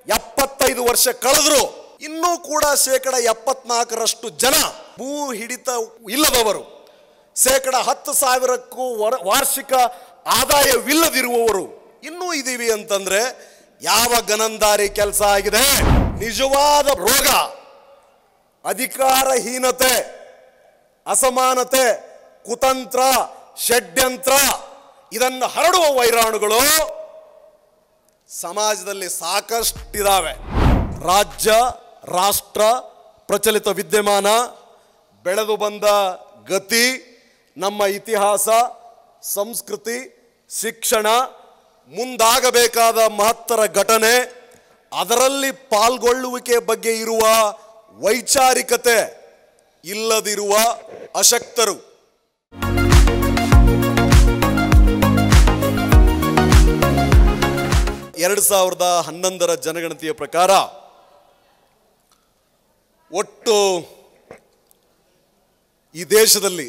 75 ವರ್ಷ ಕಳೆದ್ರು ಇನ್ನೂ ಕೂಡ 74% ಜನ ಭೂ ಹಿಡಿತ ಇಲ್ಲದವರು, 10,000ಕ್ಕೂ ವಾರ್ಷಿಕ ಆದಾಯವಿಲ್ಲದಿರುವವರು ಇನ್ನೂ ಇದೀವಿ ಅಂತಂದ್ರೆ ಯಾವ ಗನಂದಾರಿ ಕೆಲಸ ಆಗಿದೆ? ನಿಜವಾದ ರೋಗ ಅಧಿಕಾರಹೀನತೆ, ಅಸಮಾನತೆ, ಕುತಂತ್ರ, ಷಡ್ಯಂತ್ರ ಇದನ್ನು ಹರಡುವ ವೈರಾಣುಗಳು ಸಮಾಜದಲ್ಲಿ ಸಾಕಷ್ಟಿದ್ದಾವೆ. ರಾಜ್ಯ ರಾಷ್ಟ್ರ ಪ್ರಚಲಿತ ವಿದ್ಯಮಾನ, ಬೆಳೆದು ಬಂದ ಗತಿ, ನಮ್ಮ ಇತಿಹಾಸ, ಸಂಸ್ಕೃತಿ, ಶಿಕ್ಷಣ, ಮುಂದಾಗಬೇಕಾದ ಮಹತ್ತರ ಘಟನೆ, ಅದರಲ್ಲಿ ಪಾಲ್ಗೊಳ್ಳುವಿಕೆ ಬಗ್ಗೆ ಇರುವ ವೈಚಾರಿಕತೆ ಇಲ್ಲದಿರುವ ಅಶಕ್ತರು. 2011ರ ಜನಗಣತಿಯ ಪ್ರಕಾರ ಒಟ್ಟು ಈ ದೇಶದಲ್ಲಿ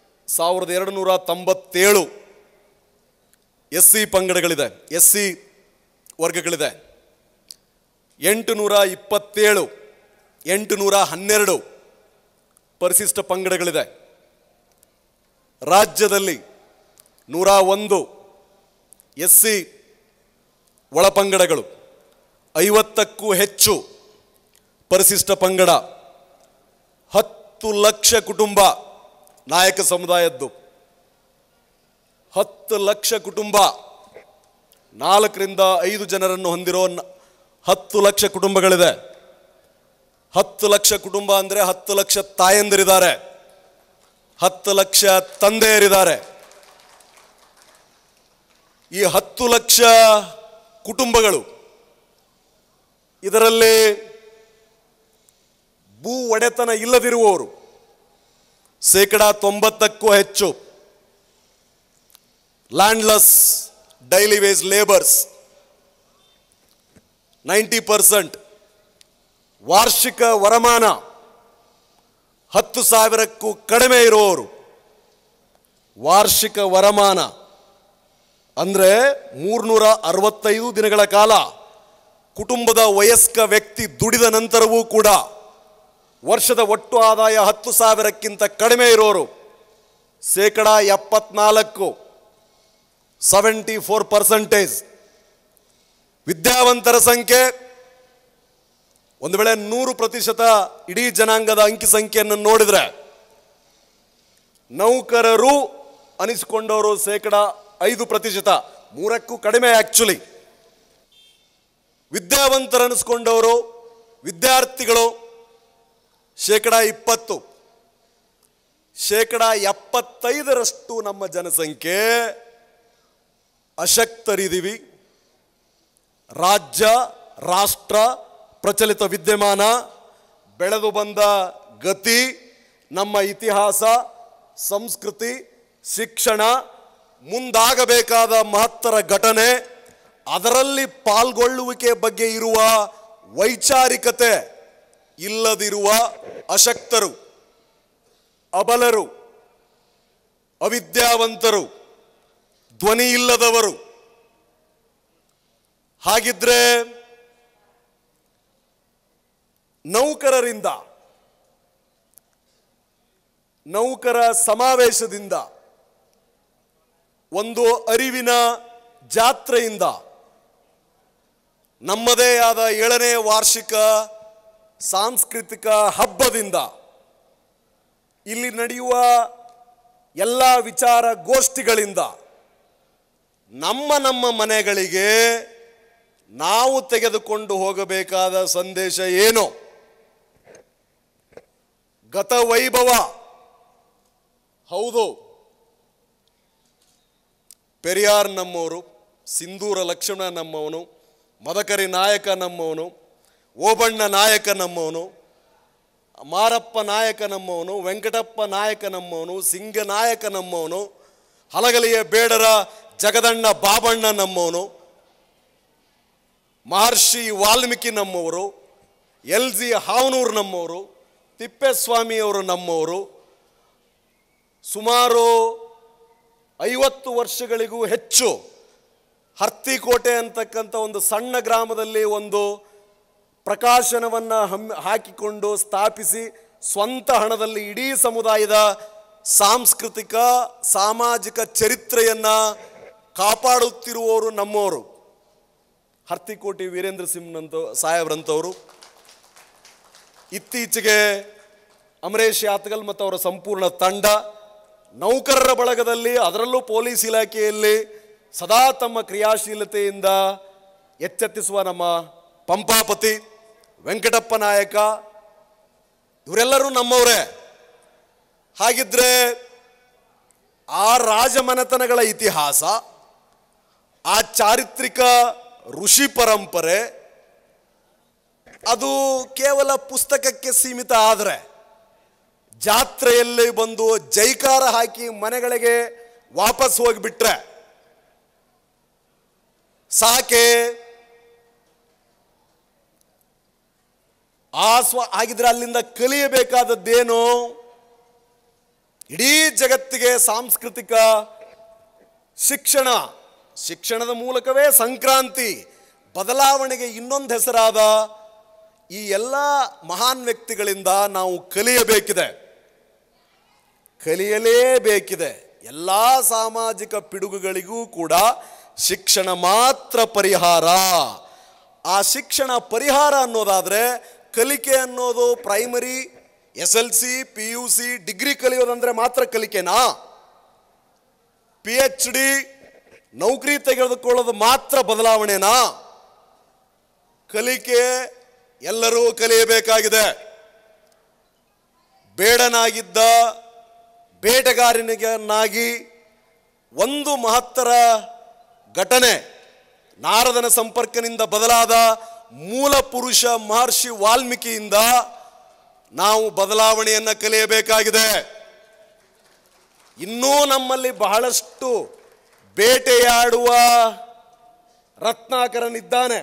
1297 SC ಪಂಗಡಗಳಿದೆ, SC ವರ್ಗಗಳಿದೆ. 827, 812 ಪರಿಶಿಷ್ಟ ಪಂಗಡಗಳಿದೆ. ರಾಜ್ಯದಲ್ಲಿ 101 SC ಒಳಪಂಗಡಗಳು, 50ಕ್ಕೂ ಹೆಚ್ಚು ಪರಿಶಿಷ್ಟ ಪಂಗಡ, 10 ಲಕ್ಷ ಕುಟುಂಬ ನಾಯಕ ಸಮುದಾಯದ್ದು, 10 ಲಕ್ಷ ಕುಟುಂಬ, 4ರಿಂದ 5 ಜನರನ್ನು ಹೊಂದಿರೋ 10 ಲಕ್ಷ ಕುಟುಂಬಗಳಿದೆ. 10 ಲಕ್ಷ ಕುಟುಂಬ ಅಂದರೆ 10 ಲಕ್ಷ ತಾಯಂದಿರಿದ್ದಾರೆ, 10 ಲಕ್ಷ ತಂದೆಯರಿದ್ದಾರೆ. ಈ 10 ಲಕ್ಷ ಕುಟುಂಬಗಳು, ಇದರಲ್ಲಿ ಭೂ ಒಡೆತನ ಇಲ್ಲದಿರುವವರು 90%ಕ್ಕೂ ಹೆಚ್ಚು, ಲ್ಯಾಂಡ್ಲೆಸ್ ಡೈಲಿ ವೇಜ್ ಲೇಬರ್ಸ್ 90%, ವಾರ್ಷಿಕ ವರಮಾನ 10,000ಕ್ಕೂ ಕಡಿಮೆ ಇರುವವರು. ವಾರ್ಷಿಕ ವರಮಾನ ಅಂದರೆ 365 ದಿನಗಳ ಕಾಲ ಕುಟುಂಬದ ವಯಸ್ಕ ವ್ಯಕ್ತಿ ದುಡಿದ ನಂತರವೂ ಕೂಡ ವರ್ಷದ ಒಟ್ಟು ಆದಾಯ 10,000ಕ್ಕಿಂತ ಕಡಿಮೆ ಇರೋರು 74%, 74%. ವಿದ್ಯಾವಂತರ ಸಂಖ್ಯೆ ಒಂದು ವೇಳೆ 100% ಇಡೀ ಜನಾಂಗದ ಅಂಕಿ ಸಂಖ್ಯೆಯನ್ನು ನೋಡಿದ್ರೆ, ನೌಕರರು ಅನಿಸಿಕೊಂಡವರು 5%, 3ಕ್ಕೂ ಕಡಿಮೆ ಆಕ್ಚುಲಿ. ವಿದ್ಯಾವಂತರು ಅನಿಸ್ಕೊಂಡವರು ವಿದ್ಯಾರ್ಥಿಗಳು 20%, 75% ನಮ್ಮ ಜನಸಂಖ್ಯೆ ಅಶಕ್ತರಿದ್ದೀವಿ. ರಾಜ್ಯ ರಾಷ್ಟ್ರ ಪ್ರಚಲಿತ ವಿದ್ಯಮಾನ, ಬೆಳೆದು ಬಂದ ಗತಿ, ನಮ್ಮ ಇತಿಹಾಸ, ಸಂಸ್ಕೃತಿ, ಶಿಕ್ಷಣ, ಮುಂದಾಗಬೇಕಾದ ಮಹತ್ತರ ಘಟನೆ, ಅದರಲ್ಲಿ ಪಾಲ್ಗೊಳ್ಳುವಿಕೆ ಬಗ್ಗೆ ಇರುವ ವೈಚಾರಿಕತೆ ಇಲ್ಲದಿರುವ ಅಶಕ್ತರು, ಅಬಲರು, ಅವಿದ್ಯಾವಂತರು, ಧ್ವನಿ ಇಲ್ಲದವರು. ಹಾಗಿದ್ರೆ ನೌಕರರಿಂದ, ನೌಕರ ಸಮಾವೇಶದಿಂದ, ಒಂದು ಅರಿವಿನ ಜಾತ್ರೆಯಿಂದ, ನಮ್ಮದೇ ಆದ 7ನೇ ವಾರ್ಷಿಕ ಸಾಂಸ್ಕೃತಿಕ ಹಬ್ಬದಿಂದ, ಇಲ್ಲಿ ನಡೆಯುವ ಎಲ್ಲ ವಿಚಾರ ಗೋಷ್ಠಿಗಳಿಂದ ನಮ್ಮ ಮನೆಗಳಿಗೆ ನಾವು ತೆಗೆದುಕೊಂಡು ಹೋಗಬೇಕಾದ ಸಂದೇಶ ಏನು? ಗತವೈಭವ. ಹೌದು, ಪೆರಿಯಾರ್ ನಮ್ಮವರು, ಸಿಂಧೂರ ಲಕ್ಷ್ಮಣ ನಮ್ಮವನು, ಮದಕರಿ ನಾಯಕ ನಮ್ಮವನು, ಓಬಣ್ಣ ನಾಯಕ ನಮ್ಮವನು, ಮಾರಪ್ಪ ನಾಯಕ ನಮ್ಮವನು, ವೆಂಕಟಪ್ಪ ನಾಯಕ ನಮ್ಮವನು, ಸಿಂಗ ನಾಯಕ ನಮ್ಮವನು, ಹಲಗಲಿಯ ಬೇಡರ ಜಗದಣ್ಣ ಬಾಬಣ್ಣ ನಮ್ಮವನು, ಮಹರ್ಷಿ ವಾಲ್ಮೀಕಿ ನಮ್ಮವರು, LG ಹಾವನೂರು ನಮ್ಮವರು, ತಿಪ್ಪೇಸ್ವಾಮಿಯವರು ನಮ್ಮವರು. ಸುಮಾರು 50 ವರ್ಷಗಳಿಗೂ ಹೆಚ್ಚು ಹರ್ತಿಕೋಟೆ ಅಂತಕ್ಕಂಥ ಒಂದು ಸಣ್ಣ ಗ್ರಾಮದಲ್ಲಿ ಒಂದು ಪ್ರಕಾಶನವನ್ನು ಹಾಕಿಕೊಂಡು ಸ್ಥಾಪಿಸಿ ಸ್ವಂತ ಹಣದಲ್ಲಿ ಇಡೀ ಸಮುದಾಯದ ಸಾಂಸ್ಕೃತಿಕ ಸಾಮಾಜಿಕ ಚರಿತ್ರೆಯನ್ನು ಕಾಪಾಡುತ್ತಿರುವವರು ನಮ್ಮವರು. ಹರ್ತಿಕೋಟಿ ವೀರೇಂದ್ರ ಸಿಂಗ್ನಂತ ಸಾಹೇಬ್ರಂಥವರು ಇತ್ತೀಚೆಗೆ ಅಮರೇಶ್ ಯಾತ್ಗಲ್ ಮತ್ತು ಅವರ ಸಂಪೂರ್ಣ ತಂಡ ನೌಕರರ ಬಳಗದಲ್ಲಿ, ಅದರಲ್ಲೂ ಪೊಲೀಸ್ ಇಲಾಖೆಯಲ್ಲಿ ಸದಾ ತಮ್ಮ ಕ್ರಿಯಾಶೀಲತೆಯಿಂದ ಎಚ್ಚೆತ್ತಿಸುವ ನಮ್ಮ ಪಂಪಾಪತಿ ವೆಂಕಟಪ್ಪ ನಾಯಕ ಇವರೆಲ್ಲರೂ ನಮ್ಮವರೇ. ಹಾಗಿದ್ರೆ ಆ ರಾಜಮನೆತನಗಳ ಇತಿಹಾಸ, ಆ ಚಾರಿತ್ರಿಕ ಋಷಿ ಪರಂಪರೆ ಅದು ಕೇವಲ ಪುಸ್ತಕಕ್ಕೆ ಸೀಮಿತ ಆದರೆ, ಜಾತ್ರೆಯಲ್ಲಿ ಬಂದು ಜೈಕಾರ ಹಾಕಿ ಮನೆಗಳಿಗೆ ವಾಪಸ್ ಹೋಗಿಬಿಟ್ರೆ ಸಾಕೆ. ಆಗಿದ್ರೆ ಅಲ್ಲಿಂದ ಕಲಿಯಬೇಕಾದದ್ದೇನು? ಇಡೀ ಜಗತ್ತಿಗೆ ಸಾಂಸ್ಕೃತಿಕ ಶಿಕ್ಷಣದ ಮೂಲಕವೇ ಸಂಕ್ರಾಂತಿ ಬದಲಾವಣೆಗೆ ಇನ್ನೊಂದು ಹೆಸರಾದ ಈ ಎಲ್ಲ ಮಹಾನ್ ವ್ಯಕ್ತಿಗಳಿಂದ ನಾವು ಕಲಿಯಲೇಬೇಕಿದೆ. ಎಲ್ಲ ಸಾಮಾಜಿಕ ಪಿಡುಗುಗಳಿಗೂ ಕೂಡ ಶಿಕ್ಷಣ ಮಾತ್ರ ಪರಿಹಾರ. ಆ ಶಿಕ್ಷಣ ಪರಿಹಾರ ಅನ್ನೋದಾದರೆ, ಕಲಿಕೆ ಅನ್ನೋದು ಪ್ರೈಮರಿ, SLC, PUC, ಡಿಗ್ರಿ ಕಲಿಯೋದಂದ್ರೆ ಮಾತ್ರ ಕಲಿಕೆನಾ? PhD ನೌಕರಿ ತೆಗೆದುಕೊಳ್ಳೋದು ಮಾತ್ರ ಬದಲಾವಣೆನಾ? ಕಲಿಕೆ ಎಲ್ಲರೂ ಕಲಿಯಬೇಕಾಗಿದೆ. ಬೇಡನಾಗಿದ್ದ ಬೇಟೆಗಾರನಿಗನಾಗಿ ಒಂದು ಮಹತ್ತರ ಘಟನೆ, ನಾರದನ ಸಂಪರ್ಕದಿಂದ ಬದಲಾದ ಮೂಲ ಪುರುಷ ಮಹರ್ಷಿ ವಾಲ್ಮೀಕಿಯಿಂದ ನಾವು ಬದಲಾವಣೆಯನ್ನು ಕಲಿಯಬೇಕಾಗಿದೆ. ಇನ್ನೂ ನಮ್ಮಲ್ಲಿ ಬಹಳಷ್ಟು ಬೇಟೆಯಾಡುವ ರತ್ನಾಕರನಿದ್ದಾನೆ,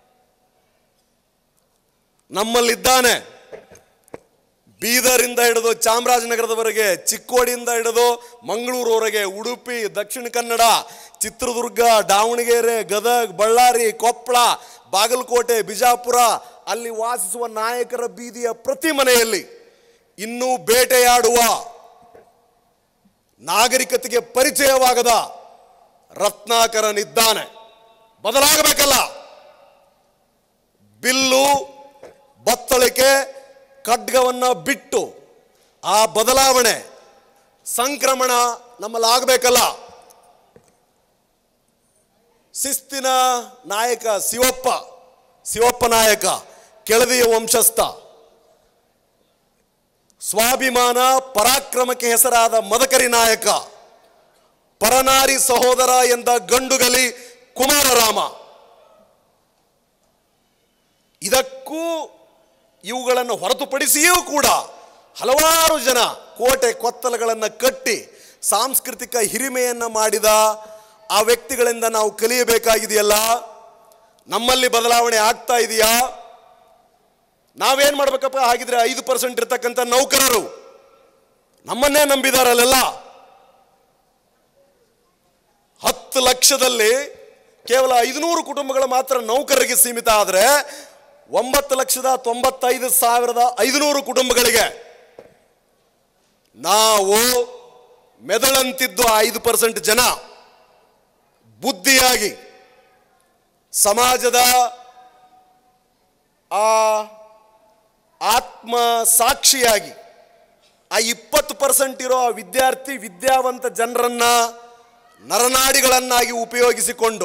ನಮ್ಮಲ್ಲಿದ್ದಾನೆ. ಬೀದರಿಂದ ಹಿಡಿದು ಚಾಮರಾಜನಗರದವರೆಗೆ, ಚಿಕ್ಕೋಡಿಯಿಂದ ಹಿಡಿದು ಮಂಗಳೂರವರೆಗೆ, ಉಡುಪಿ, ದಕ್ಷಿಣ ಕನ್ನಡ, ಚಿತ್ರದುರ್ಗ, ದಾವಣಗೆರೆ, ಗದಗ, ಬಳ್ಳಾರಿ, ಕೊಪ್ಪಳ, ಬಾಗಲಕೋಟೆ, ಬಿಜಾಪುರ, ಅಲ್ಲಿ ವಾಸಿಸುವ ನಾಯಕರ ಬೀದಿಯ ಪ್ರತಿ ಮನೆಯಲ್ಲಿ ಇನ್ನೂ ಬೇಟೆಯಾಡುವ, ನಾಗರಿಕತೆಗೆ ಪರಿಚಯವಾಗದ ರತ್ನಾಕರನಿದ್ದಾನೆ. ಬದಲಾಗಬೇಕಲ್ಲ. ಬಿಲ್ಲು, ಬತ್ತಳಿಕೆ, ಖಡ್ಗವನ್ನು ಬಿಟ್ಟು ಆ ಬದಲಾವಣೆ, ಸಂಕ್ರಮಣ ನಮ್ಮಲ್ಲಿ ಆಗಬೇಕಲ್ಲ. ಶಿಸ್ತಿನ ನಾಯಕ ಶಿವಪ್ಪ ನಾಯಕ, ಕೆಳದಿಯ ವಂಶಸ್ಥ, ಸ್ವಾಭಿಮಾನ ಪರಾಕ್ರಮಕ್ಕೆ ಹೆಸರಾದ ಮದಕರಿ ನಾಯಕ, ಪರನಾರಿ ಸಹೋದರ ಎಂದ ಗಂಡುಗಲಿ ಕುಮಾರರಾಮ. ಇದಕ್ಕೂ ಇವುಗಳನ್ನು ಹೊರತುಪಡಿಸಿಯೂ ಕೂಡ ಹಲವಾರು ಜನ ಕೋಟೆ ಕೊತ್ತಲಗಳನ್ನು ಕಟ್ಟಿ ಸಾಂಸ್ಕೃತಿಕ ಹಿರಿಮೆಯನ್ನು ಮಾಡಿದ ಆ ವ್ಯಕ್ತಿಗಳಿಂದ ನಾವು ಕಲಿಯಬೇಕಾಗಿದೆಯಲ್ಲ. ನಮ್ಮಲ್ಲಿ ಬದಲಾವಣೆ ಆಗ್ತಾ ಇದೆಯಾ? ನಾವೇನು ಮಾಡಬೇಕಪ್ಪ? ಹಾಗಿದ್ರೆ 5% ಇರ್ತಕ್ಕಂಥ ನೌಕರರು ನಮ್ಮನ್ನೇ ನಂಬಿದಾರಲ್ಲೆಲ್ಲ. 10 ಲಕ್ಷದಲ್ಲಿ ಕೇವಲ 500 ಕುಟುಂಬಗಳು ಮಾತ್ರ ನೌಕರರಿಗೆ ಸೀಮಿತ ಆದರೆ 9,95,500 ಕುಟುಂಬಗಳಿಗೆ ನಾವು ಮೆದಳಂತಿದ್ದು 5% ಜನ ಬುದ್ಧಿಯಾಗಿ ಸಮಾಜದ ಆ ಆತ್ಮ ಸಾಕ್ಷಿಯಾಗಿ ಆ 20% ಇರೋ ವಿದ್ಯಾವಂತ ಜನರನ್ನ ನರನಾಡಿಗಳನ್ನಾಗಿ ಉಪಯೋಗಿಸಿಕೊಂಡು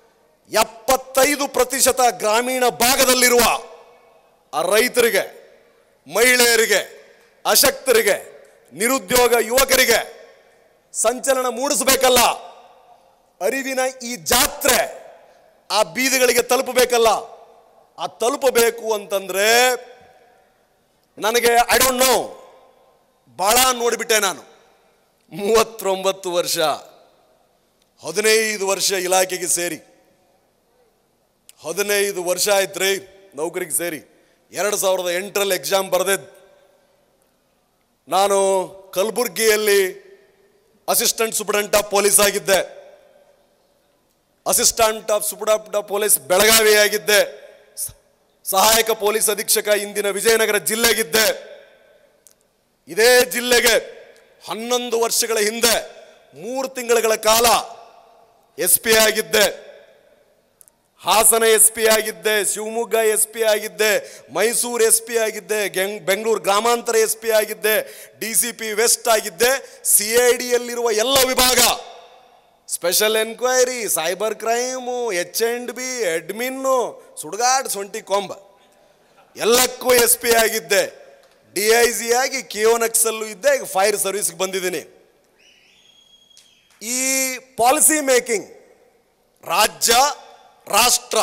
75% ಗ್ರಾಮೀಣ ಭಾಗದಲ್ಲಿರುವ ಆ ರೈತರಿಗೆ, ಮಹಿಳೆಯರಿಗೆ, ಅಶಕ್ತರಿಗೆ, ನಿರುದ್ಯೋಗ ಯುವಕರಿಗೆ ಸಂಚಲನ ಮೂಡಿಸಬೇಕಲ್ಲ. ಅರಿವಿನ ಈ ಜಾತ್ರೆ ಆ ಬೀದಿಗಳಿಗೆ ತಲುಪಬೇಕಲ್ಲ. ಆ ತಲುಪಬೇಕು ಅಂತಂದ್ರೆ ನನಗೆ ಐ ಡೋಂಟ್ ನೋ, ಭಾಳ ನೋಡಿಬಿಟ್ಟೆ ನಾನು. 39 ವರ್ಷ, 15 ವರ್ಷ ಇಲಾಖೆಗೆ ಸೇರಿ, 15 ವರ್ಷ ಆಯ್ತು ರೀ ನೌಕರಿಗೆ ಸೇರಿ. 2008ರಲ್ಲಿ ಎಕ್ಸಾಮ್ ಬರೆದಿದ್ದು ನಾನು. ಕಲಬುರ್ಗಿಯಲ್ಲಿ ಅಸಿಸ್ಟೆಂಟ್ ಸೂಪರಿಂಟೆಂಡೆಂಟ್ ಆಫ್ ಪೊಲೀಸ್ ಆಗಿದ್ದೆ, assistant of superintendent of police ಬೆಳಗಾವಿ ಆಗಿದ್ದೆ, ಸಹಾಯಕ ಪೊಲೀಸ್ ಅಧೀಕ್ಷಕ ಇಂದಿನ ವಿಜಯನಗರ ಜಿಲ್ಲೆಗಿದ್ದೆ. ಇದೇ ಜಿಲ್ಲೆಗೆ 11 ವರ್ಷಗಳ ಹಿಂದೆ 3 ತಿಂಗಳ ಕಾಲ SP ಆಗಿದ್ದೆ. ಹಾಸನ SP ಆಗಿದ್ದೆ, ಶಿವಮೊಗ್ಗ SP ಆಗಿದ್ದೆ, ಮೈಸೂರು SP ಆಗಿದ್ದೆ, ಬೆಂಗಳೂರು ಗ್ರಾಮಾಂತರ SP ಆಗಿದ್ದೆ, DCP ವೆಸ್ಟ್ ಆಗಿದ್ದೆ. CIDಯಲ್ಲಿರುವ ಎಲ್ಲ ವಿಭಾಗ, special enquiry, cyber crime, H&B, admin, ಸುಡುಗಾಡು ಸೊಂಟಿ ಕೊಂಬ ಎಲ್ಲಕ್ಕೂ SP ಆಗಿದ್ದೆ. DIG ಆಗಿ KO ನಕ್ಸಲ್ಲು ಇದ್ದೆ. ಈಗ ಫೈರ್ ಸರ್ವಿಸ್ಗೆ ಬಂದಿದ್ದೀನಿ. ಈ ಪಾಲಿಸಿ ಮೇಕಿಂಗ್, ರಾಜ್ಯ ರಾಷ್ಟ್ರ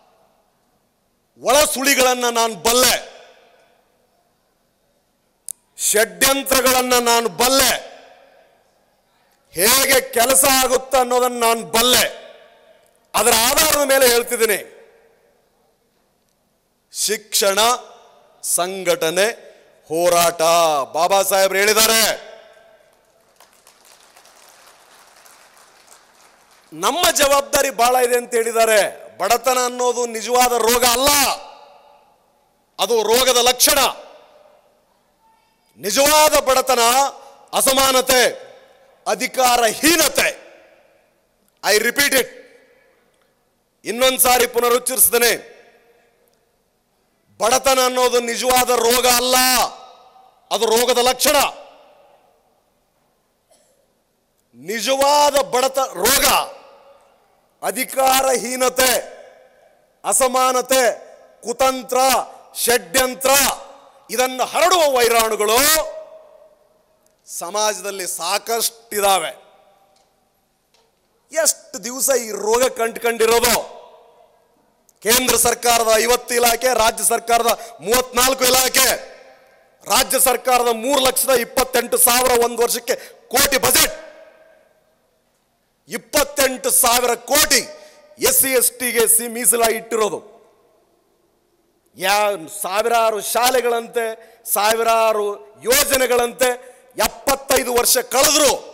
ಒಳ ಸುಳಿಗಳನ್ನು ನಾನು ಬಲ್ಲೆ, ಷಡ್ಯಂತ್ರಗಳನ್ನು ನಾನು ಬಲ್ಲೆ, ಹೇಗೆ ಕೆಲಸ ಆಗುತ್ತೆ ಅನ್ನೋದನ್ನು ನಾನು ಬಲ್ಲೆ. ಅದರ ಆಧಾರದ ಮೇಲೆ ಹೇಳ್ತಿದ್ದೀನಿ. ಶಿಕ್ಷಣ, ಸಂಘಟನೆ, ಹೋರಾಟ. ಬಾಬಾ ಸಾಹೇಬ್ರು ಹೇಳಿದ್ದಾರೆ, ನಮ್ಮ ಜವಾಬ್ದಾರಿ ಬಹಳ ಇದೆ ಅಂತ ಹೇಳಿದ್ದಾರೆ. ಬಡತನ ಅನ್ನೋದು ನಿಜವಾದ ರೋಗ ಅಲ್ಲ, ಅದು ರೋಗದ ಲಕ್ಷಣ. ನಿಜವಾದ ಬಡತನ ಅಸಮಾನತೆ, ಅಧಿಕಾರಹೀನತೆ. ಐ ರಿಪೀಟ್ ಇಟ್, ಇನ್ನೊಂದು ಸಾರಿ ಪುನರುಚ್ಚರಿಸ್ತೇನೆ. ಬಡತನ ಅನ್ನೋದು ನಿಜವಾದ ರೋಗ ಅಲ್ಲ, ಅದು ರೋಗದ ಲಕ್ಷಣ. ನಿಜವಾದ ರೋಗ ಅಧಿಕಾರಹೀನತೆ, ಅಸಮಾನತೆ, ಕುತಂತ್ರ, ಷಡ್ಯಂತ್ರ. ಇದನ್ನು ಹರಡುವ ವೈರಾಣುಗಳು ಸಮಾಜದಲ್ಲಿ ಸಾಕಷ್ಟಿದಾವೆ. ಎಷ್ಟು ದಿವಸ ಈ ರೋಗ ಕಂಡುಕೊಂಡಿರೋದು? ಕೇಂದ್ರ ಸರ್ಕಾರದ 50 ಇಲಾಖೆ, ರಾಜ್ಯ ಸರ್ಕಾರದ 34 ಇಲಾಖೆ, ರಾಜ್ಯ ಸರ್ಕಾರದ 3,28,000 ಒಂದು ವರ್ಷಕ್ಕೆ ಕೋಟಿ ಬಜೆಟ್, 28,000 ಕೋಟಿ SC STಗೆ ಮೀಸಲಾಗಿ ಇಟ್ಟಿರೋದು. ಸಾವಿರಾರು ಶಾಲೆಗಳಂತೆ, ಸಾವಿರಾರು ಯೋಜನೆಗಳಂತೆ 75 ವರ್ಷ ಕಳೆದ್ರು